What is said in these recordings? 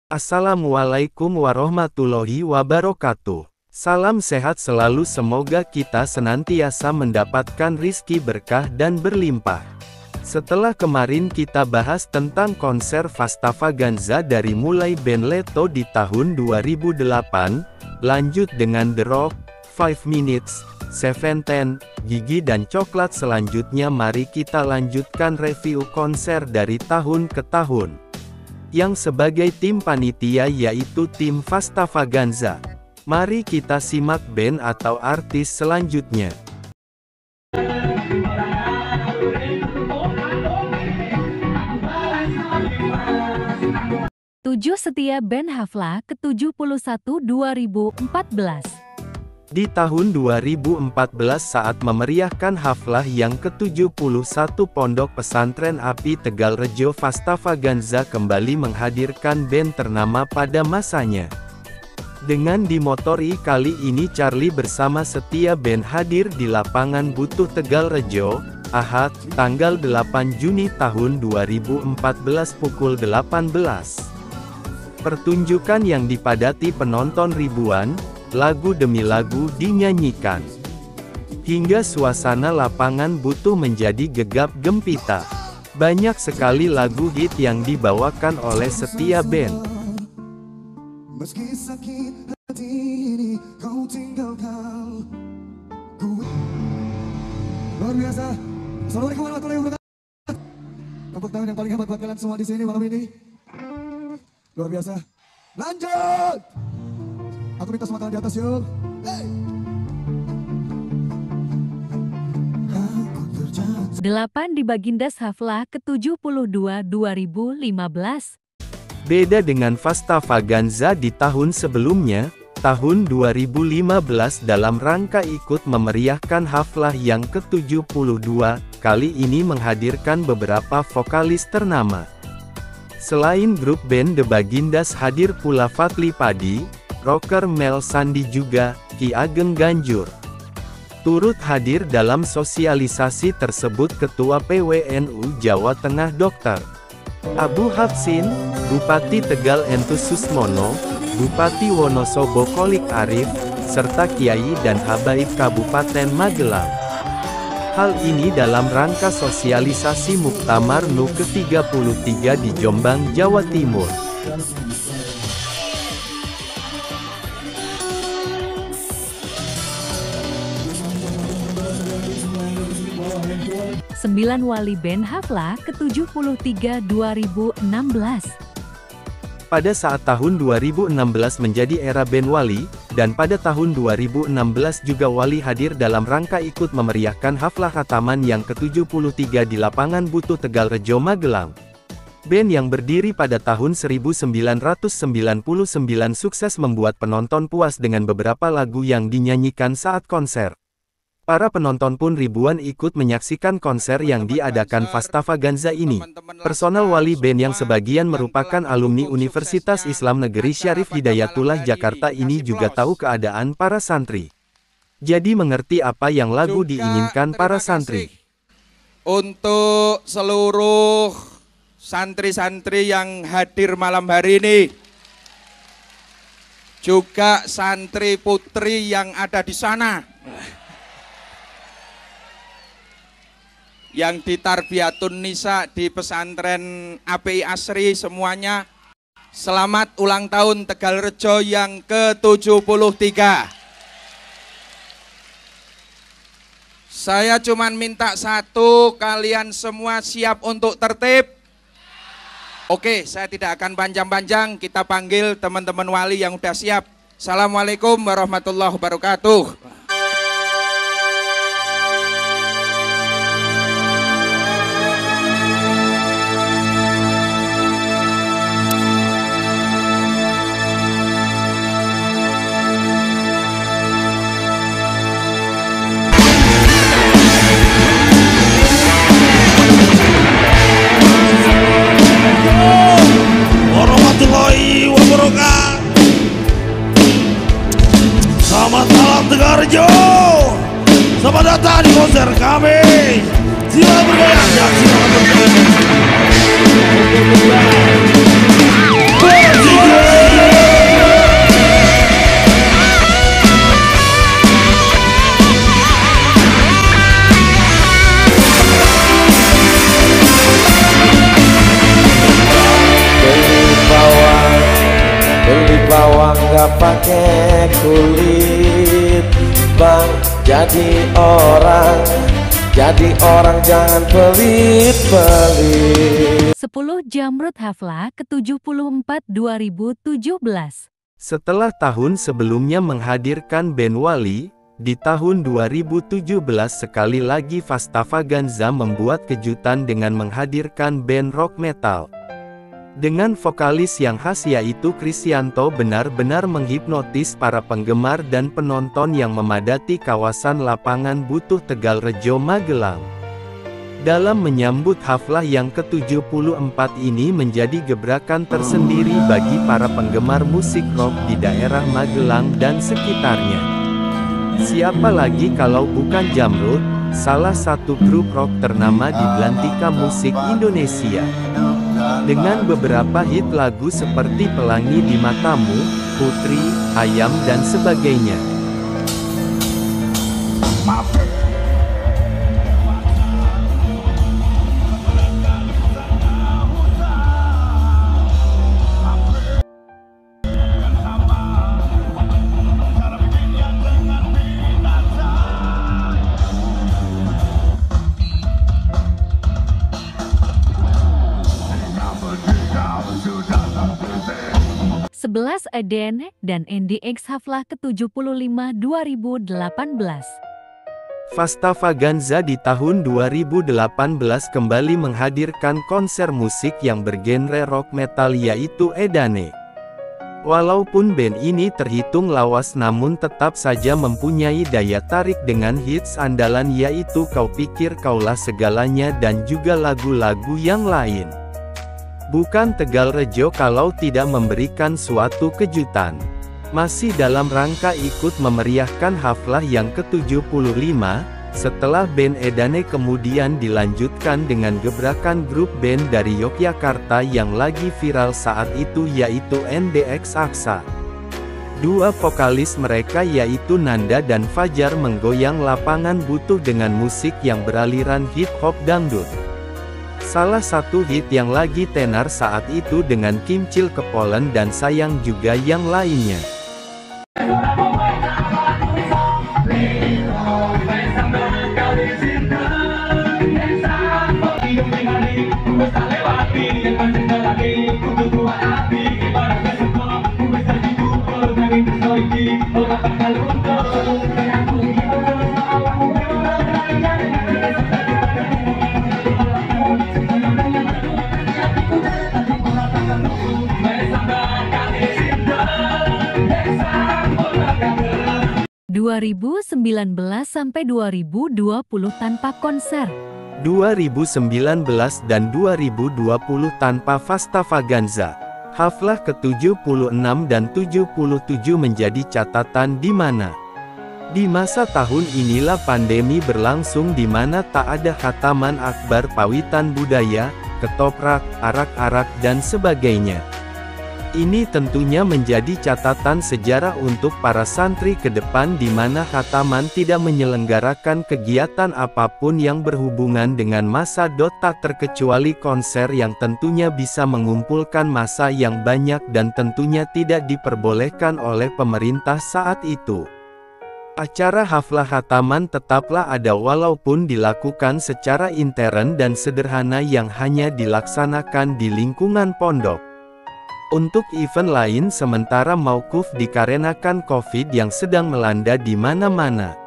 Assalamualaikum warahmatullahi wabarakatuh. Salam sehat selalu, semoga kita senantiasa mendapatkan rizki berkah dan berlimpah. Setelah kemarin kita bahas tentang konser Fastavaganza dari mulai band Leto di tahun 2008, lanjut dengan The Rock, 5 Minutes, Seventeen, Gigi dan Coklat. Selanjutnya mari kita lanjutkan review konser dari tahun ke tahun. Yang sebagai tim panitia yaitu tim Fastavaganza. Mari kita simak band atau artis selanjutnya. 7 Setia Band Haflah ke-71 2014. Di tahun 2014 saat memeriahkan haflah yang ke-71 Pondok Pesantren Api Tegalrejo, Fastavaganza kembali menghadirkan band ternama pada masanya. Dengan dimotori kali ini Charlie bersama Setia Band hadir di lapangan Butuh Tegalrejo, Ahad, tanggal 8 Juni tahun 2014 pukul 18. Pertunjukan yang dipadati penonton ribuan, lagu demi lagu dinyanyikan. Hingga suasana lapangan Butuh menjadi gegap gempita. Banyak sekali lagu hit yang dibawakan oleh Setia Band. Meski sakit hati ini kau tinggalkan ku. Luar biasa. Assalamualaikum warahmatullahi wabarakatuh. Tepuk tangan yang paling hebat buat kalian semua di sini malam ini. Luar biasa. Lanjut. Aku minta semua tangan di atas yuk. Hey. 8 di Bagindas Haflah ke-72 2015. Beda dengan Fastavaganza di tahun sebelumnya, tahun 2015 dalam rangka ikut memeriahkan haflah yang ke-72, kali ini menghadirkan beberapa vokalis ternama. Selain grup band The Bagindas hadir pula Fadly Padi, rocker Mel Sandi juga Ki Ageng Ganjur. Turut hadir dalam sosialisasi tersebut Ketua PWNU Jawa Tengah Dr. Abu Hafsin, Bupati Tegal Entus Susmono, Bupati Wonosobo Kolik Arif, serta Kiai dan Habaib Kabupaten Magelang. Hal ini dalam rangka sosialisasi Muktamar NU ke-33 di Jombang, Jawa Timur. 9 Wali Band Haflah ke-73 2016. Pada saat tahun 2016 menjadi era band Wali, dan pada tahun 2016 juga Wali hadir dalam rangka ikut memeriahkan haflah khataman yang ke-73 di lapangan Butuh Tegalrejo, Magelang. Band yang berdiri pada tahun 1999 sukses membuat penonton puas dengan beberapa lagu yang dinyanyikan saat konser. Para penonton pun ribuan ikut menyaksikan konser yang diadakan Fastavaganza ini. Personal Wali Band yang sebagian merupakan alumni Universitas Islam Negeri Syarif Hidayatullah Jakarta ini juga tahu keadaan para santri. Jadi mengerti apa yang lagu diinginkan para santri. Untuk seluruh santri-santri yang hadir malam hari ini, juga santri putri yang ada di sana, yang di Tarbiyatun Nisa di pesantren API Asri, semuanya selamat ulang tahun Tegalrejo yang ke-73. Saya cuman minta satu, kalian semua siap untuk tertib? Oke, saya tidak akan panjang-panjang, kita panggil teman-teman wali yang udah siap. Assalamualaikum warahmatullahi wabarakatuh. Selamat malam Tegalrejo. uang gak pakai kulit bang, jadi orang jangan pelit-pelit. 10 Jamrud Haflah ke-74 2017. Setelah tahun sebelumnya menghadirkan band Wali, di tahun 2017 sekali lagi Fastavaganza membuat kejutan dengan menghadirkan band rock metal. Dengan vokalis yang khas yaitu Krisyanto benar-benar menghipnotis para penggemar dan penonton yang memadati kawasan lapangan Butuh Tegalrejo Magelang. Dalam menyambut haflah yang ke-74 ini menjadi gebrakan tersendiri bagi para penggemar musik rock di daerah Magelang dan sekitarnya. Siapa lagi kalau bukan Jamrud, salah satu grup rock ternama di belantika musik Indonesia. Dengan beberapa hit lagu seperti Pelangi di Matamu, Putri, Ayam dan sebagainya. Eden dan NDX Haflah ke-75 2018. Fastavaganza di tahun 2018 kembali menghadirkan konser musik yang bergenre rock metal yaitu Edane. Walaupun band ini terhitung lawas namun tetap saja mempunyai daya tarik dengan hits andalan yaitu Kau Pikir Kaulah Segalanya dan juga lagu-lagu yang lain. Bukan Tegalrejo kalau tidak memberikan suatu kejutan. Masih dalam rangka ikut memeriahkan haflah yang ke-75, setelah band Edane kemudian dilanjutkan dengan gebrakan grup band dari Yogyakarta yang lagi viral saat itu yaitu NDX Aksa. Dua vokalis mereka yaitu Nanda dan Fajar menggoyang lapangan Butuh dengan musik yang beraliran hip hop dangdut. Salah satu hit yang lagi tenar saat itu dengan Kimcil Kepolen dan Sayang juga yang lainnya. sampai 2020 tanpa konser. 2019 dan 2020 tanpa Fastavaganza. Haflah ke-76 dan 77 menjadi catatan di mana di masa tahun inilah pandemi berlangsung di mana tak ada khataman akbar pawitan budaya, ketoprak, arak-arak dan sebagainya. Ini tentunya menjadi catatan sejarah untuk para santri ke depan di mana khataman tidak menyelenggarakan kegiatan apapun yang berhubungan dengan massa. Tak terkecuali konser yang tentunya bisa mengumpulkan massa yang banyak dan tentunya tidak diperbolehkan oleh pemerintah saat itu. Acara haflah khataman tetaplah ada walaupun dilakukan secara intern dan sederhana yang hanya dilaksanakan di lingkungan pondok. Untuk event lain sementara maukuf dikarenakan COVID yang sedang melanda di mana-mana.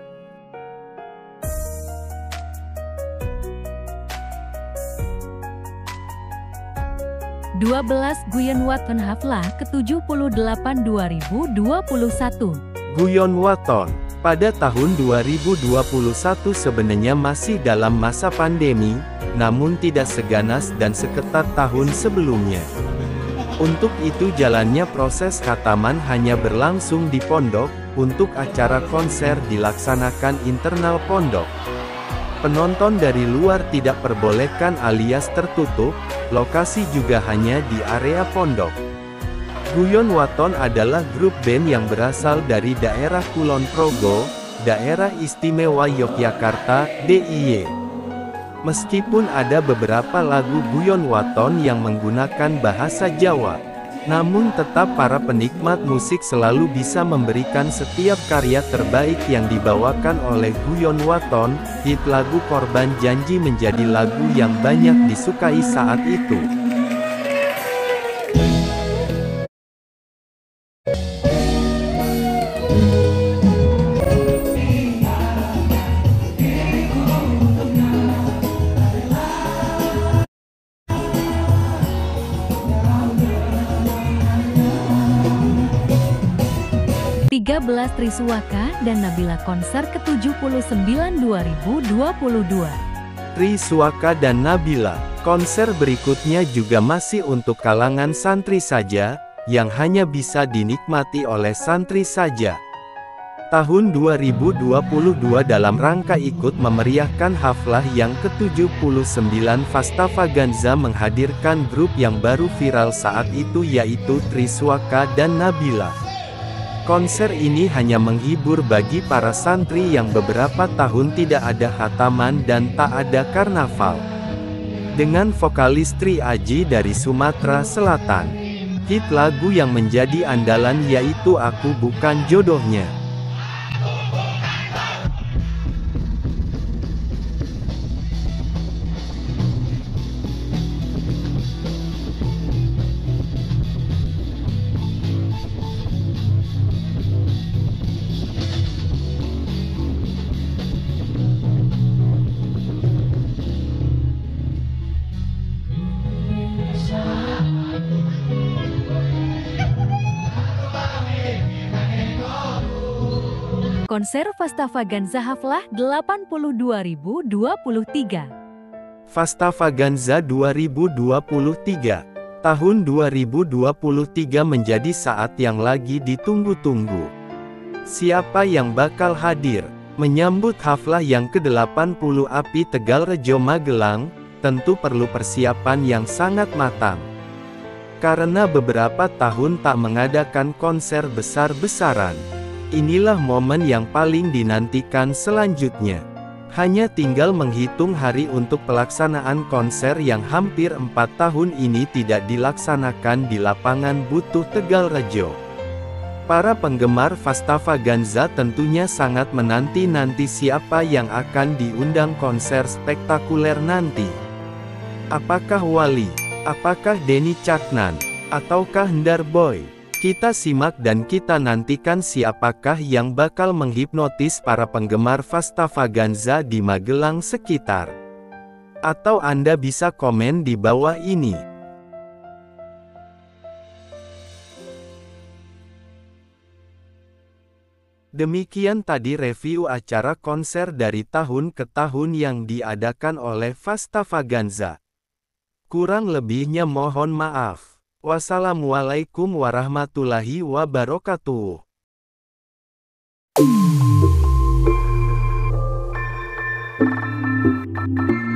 Guyon Waton Haflah ke-78 2021. Guyon Waton pada tahun 2021 sebenarnya masih dalam masa pandemi, namun tidak seganas dan seketat tahun sebelumnya. Untuk itu jalannya proses khataman hanya berlangsung di pondok, untuk acara konser dilaksanakan internal pondok. Penonton dari luar tidak perbolehkan alias tertutup, lokasi juga hanya di area pondok. Guyon Waton adalah grup band yang berasal dari daerah Kulon Progo, Daerah Istimewa Yogyakarta, DIY. Meskipun ada beberapa lagu Guyon Waton yang menggunakan bahasa Jawa, Namun tetap para penikmat musik selalu bisa memberikan setiap karya terbaik yang dibawakan oleh Guyon Waton. Hit lagu Korban Janji menjadi lagu yang banyak disukai saat itu. Triswaka dan Nabila konser ke-79 2022. Triswaka dan Nabila, konser berikutnya juga masih untuk kalangan santri saja, yang hanya bisa dinikmati oleh santri saja. Tahun 2022 dalam rangka ikut memeriahkan haflah yang ke-79 Fastavaganza menghadirkan grup yang baru viral saat itu yaitu Triswaka dan Nabila. Konser ini hanya menghibur bagi para santri yang beberapa tahun tidak ada khataman dan tak ada karnaval. Dengan vokalis Tri Aji dari Sumatera Selatan, hit lagu yang menjadi andalan yaitu Aku Bukan Jodohnya. Konser Fastavaganza Haflah 82.2023. Fastavaganza 2023. Tahun 2023 menjadi saat yang lagi ditunggu-tunggu. Siapa yang bakal hadir menyambut haflah yang ke-80 API Tegalrejo Magelang? Tentu perlu persiapan yang sangat matang. Karena beberapa tahun tak mengadakan konser besar-besaran. Inilah momen yang paling dinantikan selanjutnya. Hanya tinggal menghitung hari untuk pelaksanaan konser yang hampir 4 tahun ini tidak dilaksanakan di lapangan Butuh Tegalrejo. Para penggemar Fastavaganza tentunya sangat menanti-nanti siapa yang akan diundang konser spektakuler nanti. Apakah Wali? Apakah Denny Caknan? Ataukah Ndar Boy? Kita simak dan kita nantikan siapakah yang bakal menghipnotis para penggemar Fastavaganza di Magelang sekitar. Atau Anda bisa komen di bawah ini. Demikian tadi review acara konser dari tahun ke tahun yang diadakan oleh Fastavaganza. Kurang lebihnya mohon maaf. Wassalamualaikum warahmatullahi wabarakatuh.